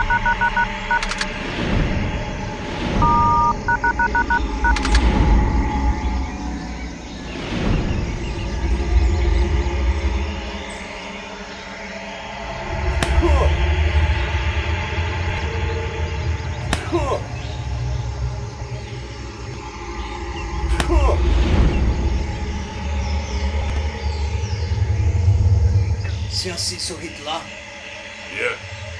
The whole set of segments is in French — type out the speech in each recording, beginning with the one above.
C'est ainsi ce rite-là. Yeah.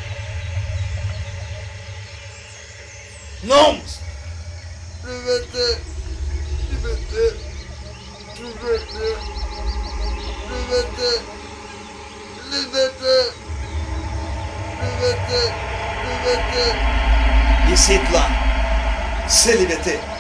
Non! Liberté. Liberté. Liberté. Liberté. Liberté. Liberté. Liberté. Ici, là, c'est liberté.